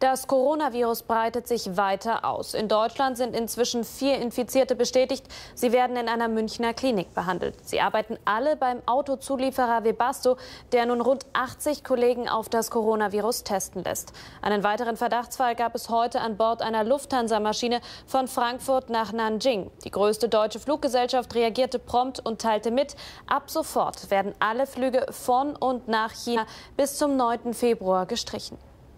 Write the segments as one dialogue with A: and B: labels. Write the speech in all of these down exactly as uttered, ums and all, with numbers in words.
A: Das Coronavirus breitet sich weiter aus. In Deutschland sind inzwischen vier Infizierte bestätigt. Sie werden in einer Münchner Klinik behandelt. Sie arbeiten alle beim Autozulieferer Webasto, der nun rund achtzig Kollegen auf das Coronavirus testen lässt. Einen weiteren Verdachtsfall gab es heute an Bord einer Lufthansa-Maschine von Frankfurt nach Nanjing. Die größte deutsche Fluggesellschaft reagierte prompt und teilte mit, ab sofort werden alle Flüge von und nach China bis zum neunten Februar gestrichen.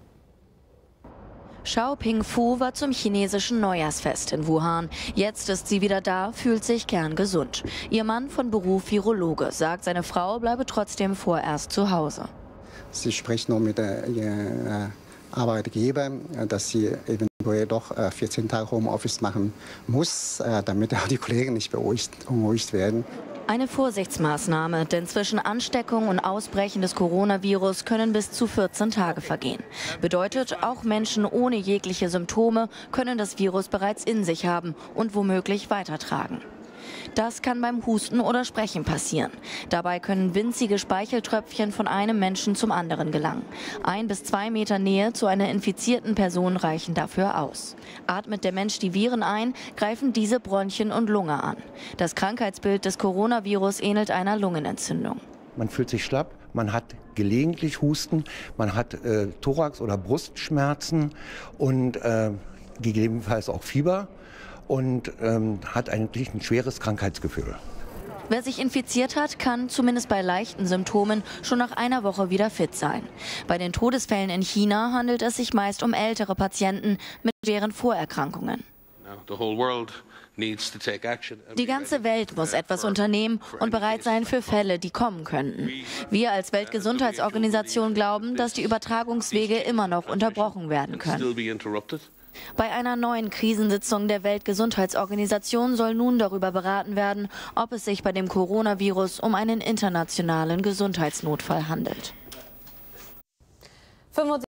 B: Xiao Pingfu war zum chinesischen Neujahrsfest in Wuhan. Jetzt ist sie wieder da, fühlt sich kerngesund. Ihr Mann, von Beruf Virologe, sagt, seine Frau bleibe trotzdem vorerst zu Hause.
C: Sie spricht nur mit ihrem Arbeitgeber, dass sie eventuell doch vierzehn Tage Homeoffice machen muss, damit auch die Kollegen nicht beunruhigt werden.
B: Eine Vorsichtsmaßnahme, denn zwischen Ansteckung und Ausbrechen des Coronavirus können bis zu vierzehn Tage vergehen. Bedeutet, auch Menschen ohne jegliche Symptome können das Virus bereits in sich haben und womöglich weitertragen. Das kann beim Husten oder Sprechen passieren. Dabei können winzige Speicheltröpfchen von einem Menschen zum anderen gelangen. Ein bis zwei Meter Nähe zu einer infizierten Person reichen dafür aus. Atmet der Mensch die Viren ein, greifen diese Bronchien und Lunge an. Das Krankheitsbild des Coronavirus ähnelt einer Lungenentzündung.
D: Man fühlt sich schlapp, man hat gelegentlich Husten, man hat äh, Thorax- oder Brustschmerzen und äh, gegebenenfalls auch Fieber. Und ähm, hat eigentlich ein schweres Krankheitsgefühl.
B: Wer sich infiziert hat, kann zumindest bei leichten Symptomen schon nach einer Woche wieder fit sein. Bei den Todesfällen in China handelt es sich meist um ältere Patienten mit schweren Vorerkrankungen. Die ganze Welt muss etwas unternehmen und bereit sein für Fälle, die kommen könnten. Wir als Weltgesundheitsorganisation glauben, dass die Übertragungswege immer noch unterbrochen werden können. Bei einer neuen Krisensitzung der Weltgesundheitsorganisation soll nun darüber beraten werden, ob es sich bei dem Coronavirus um einen internationalen Gesundheitsnotfall handelt.